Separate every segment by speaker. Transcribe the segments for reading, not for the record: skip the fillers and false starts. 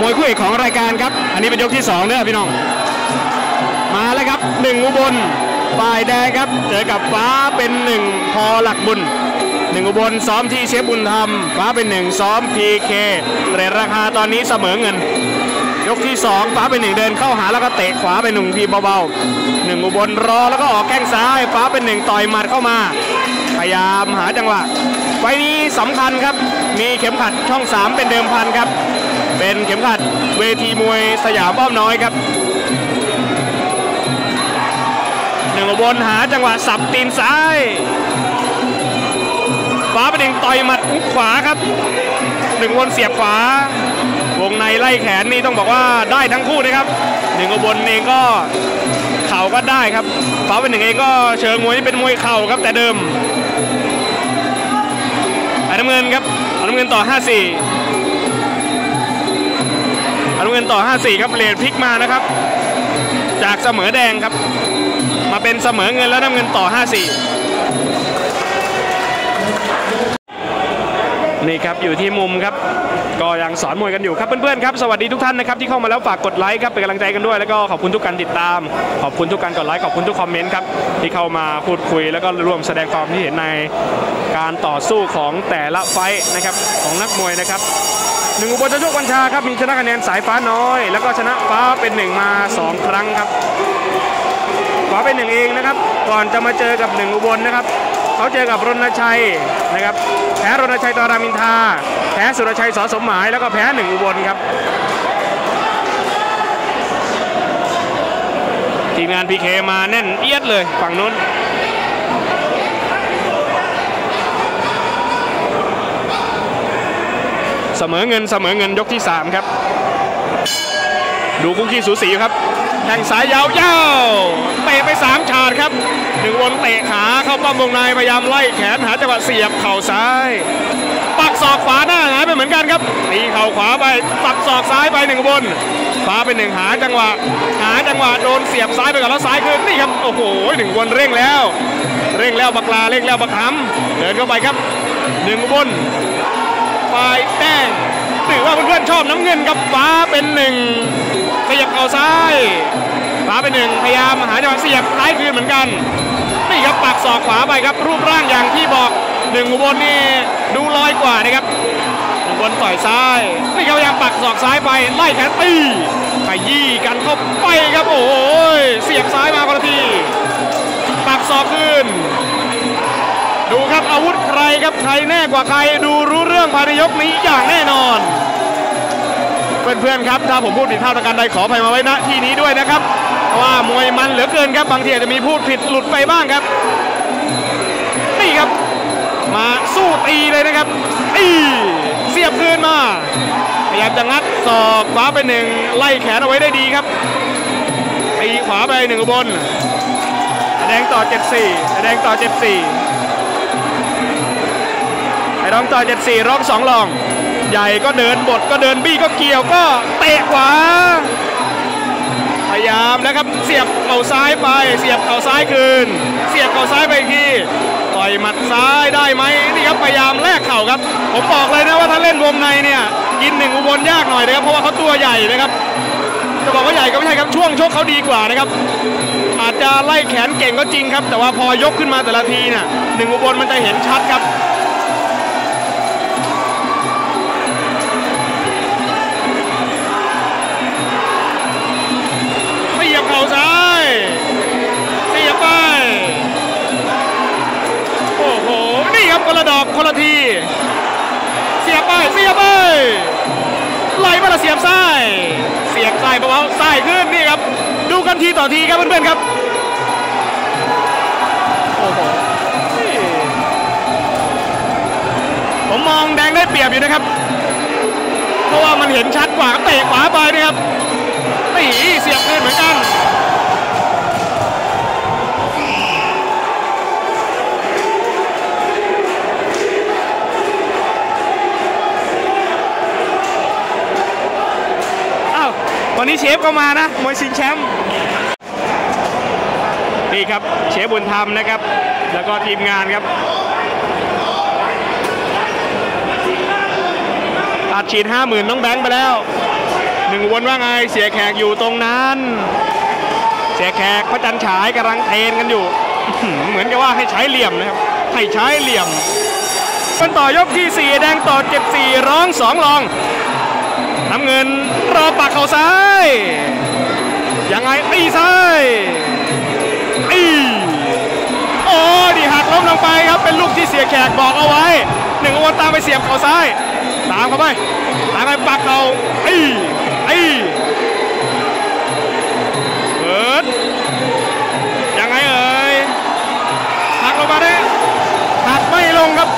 Speaker 1: มวยคู่เอกของรายการครับอันนี้เป็นยกที่2เด้อพี่น้องมาแล้วครับ1อุบลฝ่ายแดงครับเจอกับฟ้าเป็น1พอหลักบุญ1อุบลซ้อมที่เชฟบุญธรรมฟ้าเป็น1ซ้อม PK เรทราคาตอนนี้เสมอเงินยกที่2ฟ้าเป็น1เดินเข้าหาแล้วก็เตะขวาเป็น1ทีเบาๆ1อุบลรอแล้วก็ออกแข้งซ้ายฟ้าเป็น1ต่อยหมัดเข้ามาพยายามหาจังหวะไฟนี้สำคัญครับมีเข็มขัดช่อง3เป็นเดิมพันครับเป็นเข็มขัดเวทีมวยสยามป้อมน้อยครับ1อุบลหาจังหวะสับตีนซ้ายฟ้าเป็น1ต่อยหมัดฮุกขวาครับ1อุบลเสียบขวาวงในไล่แขนนี่ต้องบอกว่าได้ทั้งคู่นะครับ1อุบลเองก็เข่าก็ได้ครับฟ้าเป็น1เองก็เชิงมวยนี่เป็นมวยเข่าครับแต่เดิมน้ำเงินครับน้ำเงินต่อ 5-4น้ำเงินต่อ 5-4ครับเปลี่ยนพลิกมานะครับจากเสมอแดงครับมาเป็นเสมอเงินแล้วน้ำเงินต่อ 5-4นี่ครับอยู่ที่มุมครับก็ยังสอนมวยกันอยู่ครับเพื่อนๆครับสวัสดีทุกท่านนะครับที่เข้ามาแล้วฝากกดไลค์ครับเป็นกำลังใจกันด้วยแล้วก็ขอบคุณทุกการติดตามขอบคุณทุกการกดไลค์ขอบคุณทุกคอมเมนต์ครับที่เข้ามาพูดคุยแล้วก็ร่วมแสดงความคิดเห็นในการต่อสู้ของแต่ละไฟท์นะครับของนักมวยนะครับ1อุบลโชคบัญชาครับมีชนะคะแนนสายฟ้าน้อยแล้วก็ชนะฟ้าเป็น1มา2ครั้งครับฟ้าเป็น1เองนะครับก่อนจะมาเจอกับ1อุบลนะครับเขาเจอกับรณชัยนะครับแพ้รณชัยตรามินทราแพ้สุรชัยสอสมหมายแล้วก็แพ้1อุบลครับทีมงาน PK มาแน่นเอียดเลยฝั่งนู้นเสมอเงินยกที่3ครับดูคุกกี้สูสีครับแข้งซ้ายยาวเตะไป3ฉาดครับ1อุบลเตะขาเข้าป้อมวงในพยายามไล่แขนหาจังหวะเสียบเข่าซ้ายปักศอกขวาหน้าหายไปเหมือนกันครับตีเข่าขวาไปปักศอกซ้ายไป1อุบลฟ้าเป็น1หาจังหวะโดนเสียบซ้ายไปก่อนแล้วซ้ายขึ้นนี่ครับโอ้โห1อุบลเร่งแล้วบักลาเร่งแล้วบักหำเดินเข้าไปครับ1อุบลฝ่ายแดงถือว่าเพื่อนๆชอบน้ำเงินกับฟ้าเป็น1ขยับเข่าซ้ายฟ้าเป็น1พยายามหาจังหวะเสียบซ้ายคืนเหมือนกันนี่ครับปักศอกขวาไปครับรูปร่างอย่างที่บอก1อุบลนี่ดูลอยกว่านะครับอุบลต่อยซ้ายนี่เขาพยายามปักศอกซ้ายไปไล่แขนตีขยี้กันเข้าไปครับโอ้ยเสียบซ้ายมาคนละทีปักศอกคืนดูครับอาวุธใครครับใครแน่กว่าใครดูรู้เรื่องภายในยกนี้อย่างแน่นอนเพื่อนๆครับถ้าผมพูดผิดพลาดประการใดขออภัยมาไว้ณที่นี้ด้วยนะครับเพราะว่ามวยมันเหลือเกินครับบางทีอาจจะมีพูดผิดหลุดไปบ้างครับนี่ครับมาสู้ตีเลยนะครับเสียบคืนมาพยายามจะงัดศอกขวาไป1ไล่แขนเอาไว้ได้ดีครับตีขวาไป1อุบลแดงต่อ 74แดงต่อ 74ไอ้ร้องต่อ 74ร้อง2รองใหญ่ก็เดินบดก็เดินบี้ก็เกี่ยวก็เตะขวาพยายามนะครับเสียบเข่าซ้ายไปเสียบเข่าซ้ายคืนเสียบเข่าซ้ายไปอีกทีต่อยหมัดซ้ายได้ไหมนี่ครับพยายามแลกเข่าครับผมบอกเลยนะว่าถ้าเล่นวงในเนี่ยกิน1อุบลยากหน่อยนะครับเพราะว่าเขาตัวใหญ่นะครับจะบอกว่าใหญ่ก็ไม่ใช่ครับช่วงชกเขาดีกว่านะครับอาจจะไล่แขนเก่งก็จริงครับแต่ว่าพอยกขึ้นมาแต่ละทีเนี่ย1อุบลมันจะเห็นชัดครับเสียบเข่าซ้ายเสียบไปโอ้โหนี่ครับคนละดอกคนละทีเสียบไปไล่มาละเสียบซ้ายเบาๆซ้ายขึ้นนี่ครับดูกันทีต่อทีครับเพื่อนๆครับโอ้โหผมมองแดงได้เปรียบอยู่นะครับเพราะว่ามันเห็นชัดกว่าเตะขวาไปนะครับตีเสียบขึ้นเหมือนกันวันนี้เชฟก็มานะมวยชิงแชมป์นี่ครับเชฟบุญธรรมนะครับแล้วก็ทีมงานครับอัดฉีด 50,000น้องแบงค์ไปแล้ว 1 วนว่าไงเสียแขกอยู่ตรงนั้นเสียแขกพระจันทร์ฉายกำลังเทรนกันอยู่เหมือนกับว่าให้ใช้เหลี่ยมนะครับให้ใช้เหลี่ยมกันต่อยกที่ 4แดงต่อ74ร้อง2รองน้ำเงินรอปักเข่าซ้ายยังไงตีซ้ายโอ้ดิหักล้มลงไปครับเป็นลูกที่เสียแขกบอกเอาไว้1 วนตามไปเสียบเข่าซ้ายตามเข้าไปปักเข่าเปิดยังไงเอ่ยหักลงมาได้หักไม่ลงครับ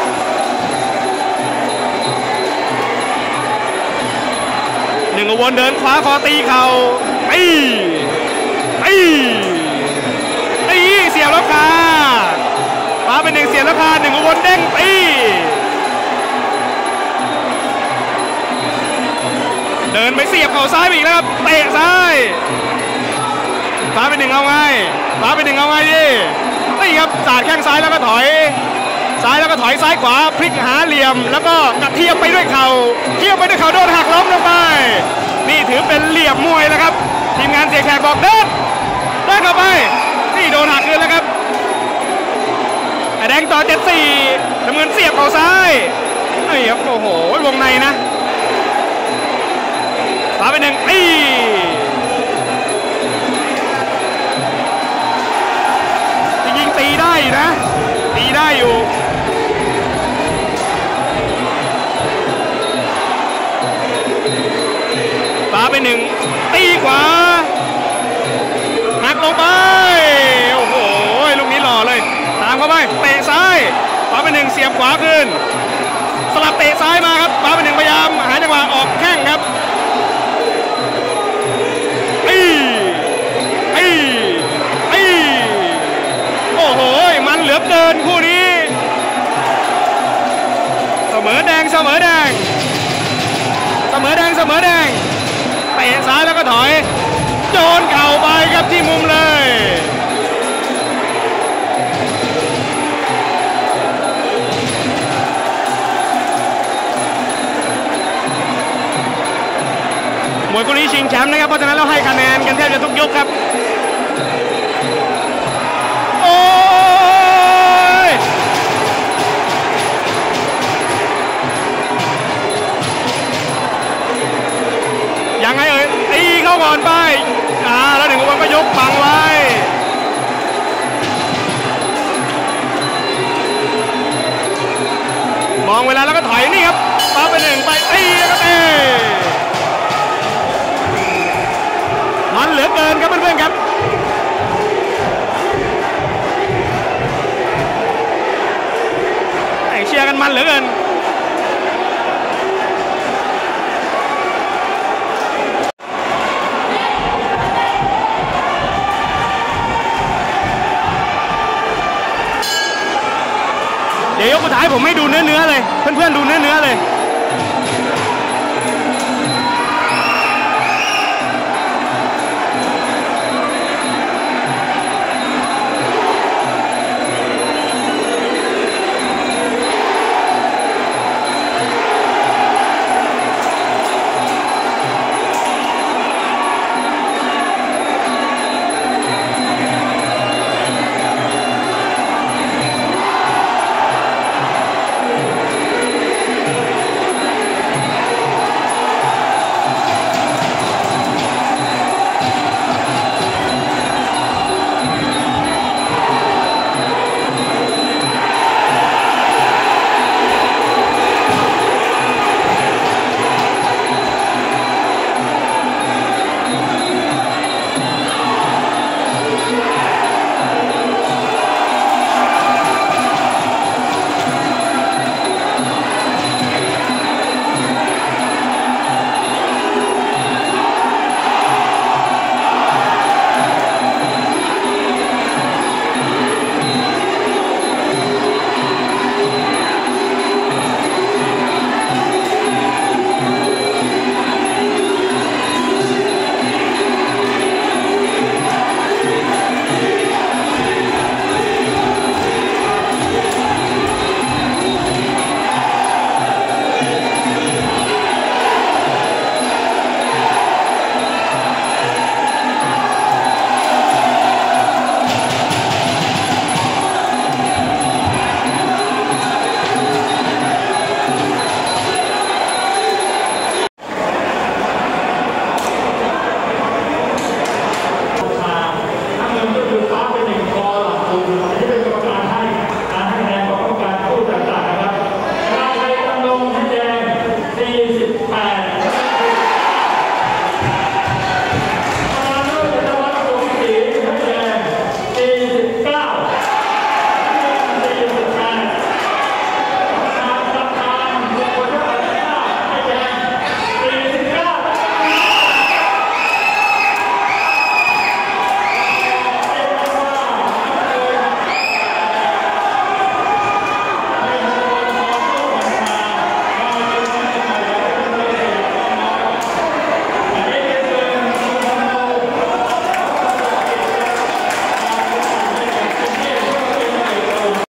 Speaker 1: 1 วนเดินขวาคอตีเข่าเสียบแล้วค่ะมาเป็น1เสียบแล้วค่ะ1 วนเด้งตีเดินไปเสียบเข่าซ้ายอีกแล้วครับเตะซ้ายฟ้าเป็น1เอาไงฟ้าเป็น1เอาไงดินี่ครับสาดแข้งซ้ายแล้วก็ถอยซ้ายขวาพลิกหาเหลี่ยมแล้วก็กระเทียบไปด้วยเข่าโดนหักล้มลงไปนี่ถือเป็นเหลี่ยมมวยแล้วครับทีมงานเสียแขกบอกเดินเข้าไปนี่โดนหักคืนแล้วครับแดงต่อ74น้ำเงินเสียบเข่าซ้ายนี่ครับโอ้โหวงในนะฟ้าเป็น1ยิงตีได้นะตีได้อยู่ฟ้าเป็น1ตีขวาหักลงไปโอ้โหลูกนี้หล่อเลยตามเข้าไปเตะซ้ายฟ้าเป็น1เสียบขวาขึ้นสลับเตะซ้ายมาครับฟ้าเป็น1พยายามหาจังหวะออกแข้งครับโอ้โหมันเหลือเกินคู่นี้เสมอแดงเตะซ้ายแล้วก็ถอยโยนเข่าไปครับที่มุมเลยมวยคู่นี้ชิงแชมป์นะครับเพราะฉะนั้นเราให้คะแนนกันแทบจะทุกยกครับโอ้ยยังไงเอ่ยตีเข้าก่อนไปแล้ว1 วนก็ยกบังไว้มองเวลาแล้วก็ถอยนี่ครับฟ้าเป็น1ไปตีแล้วก็เตะมันเหลือเกินครับเพื่อนๆครับเชียร์กันมันเหลือเกินเดี๋ยวยกสุดท้ายผมให้ดูเนื้อเลยเพื่อนๆดูเนื้อเลย